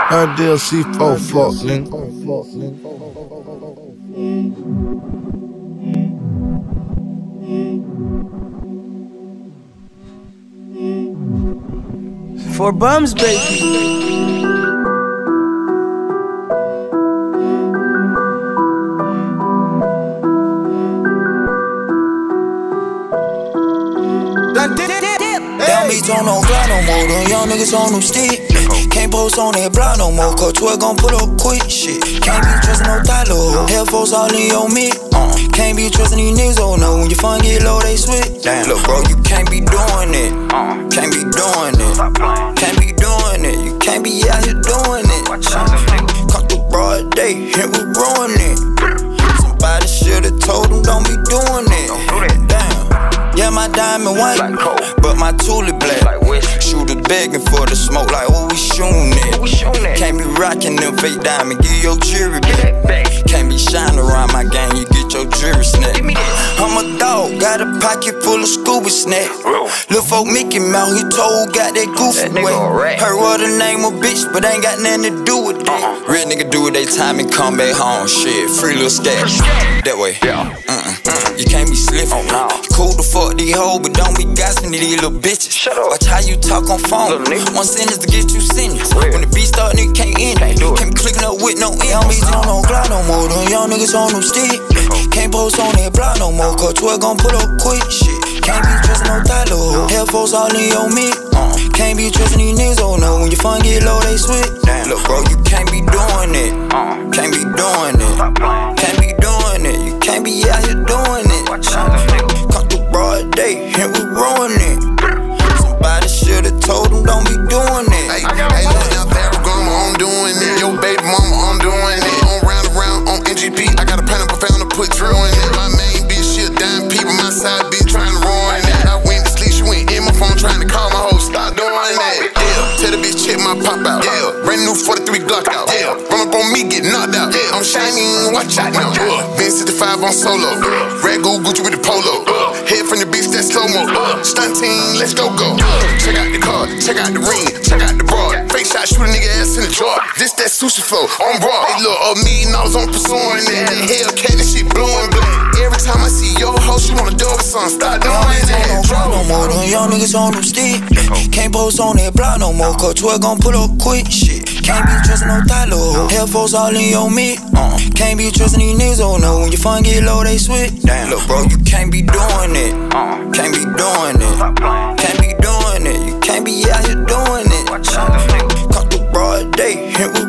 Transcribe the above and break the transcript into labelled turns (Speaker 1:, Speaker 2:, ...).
Speaker 1: DLC4 fuck, nigga.
Speaker 2: For bums, baby.
Speaker 3: Down beats on no fly no more, them young niggas on them stick. Can't post on that block no more, cause 12 gon' pull up quick shit. Can't be trustin' no thigh-low, hell folks all in your mid. Can't be trustin' these niggas, oh no, when your fun get low, they switch. Damn, look bro, you can't be doing it. Can't be doing it. Can't be doing it. You can't be out here doing it. Come through broad day, here we ruin it. Somebody should've told them don't be doing it. Damn. Yeah, my diamond white, but my tulip black. Shooter begging for the smoke, like who we shooting at? Can't be rocking them fake diamond, give your jewelry back. Can't be shining around my gang, you get your jewelry snapped. I'm a dog, got a pocket full of scuba snack. Lil' folk Mickey Mouse, he told, got that goofy way. Heard what the name of bitch, but ain't got nothing to do with that. Real nigga do it they time and come back home, shit, free little scat. That way, you can't be slippin'. Cool to fuck these hoes, but don't be gossiping to these little bitches. Watch how you talk on phone. One sentence to get you sentenced. When the beat start, nigga can't end it. Can't be clicking up with no end. Young bitches on no Glock no more. Them young niggas on them stick. Can't post on that block no more, cause 12 gon' pull up quick shit. Can't be trustin' no thigh-low, hell folks all in your mid. Can't be trustin' these niggas, oh no, when your fun get low, they switch. Look bro, you can't be doing it. Can't be doing it. Can't be doing it. You can't be out here doing it. Come through broad day, here we ruin it. Somebody should've told them don't be doing it.
Speaker 4: Hey, look now, Paragon, I'm doing it. Yo, baby mama, I'm doing it. On round around on NGP, I got a pen up, I found to put drill in it. My main bitch, she a dime people, my side bitch trying to ruin it. I went to sleep, she went in my phone trying to call my hoe, stop doing that. Yeah, tell the bitch check my pop out. Yeah, brand new 43 Glock out. Yeah, run up on me, get knocked out. Yeah, I'm shining, watch out now. Been 65 on solo. Red Goo Gucci with the polo. Head from the bitch, that's slow-mo. Stunt team, let's go. Check out the car, check out the ring, check out the broad. Fake shot, shoot a nigga ass in the jar. This that sushi flow, on broad. Hey look, $1 million on pursuing that. Hellcat, this shit blowing black. Every time I see your hoe, she wanna do it, son. Stop doing that.
Speaker 3: No more, them young niggas on them stick. Can't post on that block no more, cause 12 gon' pull up quick shit. Can't be trustin' no thigh-low, hell folks all in your mid. Can't be trustin' these niggas, oh no, when your fun get low, they switch. Damn, look bro, you can't be doing it. Can't be doing it. Can't be doing it. You can't be out here doing it. Come through broad day, here we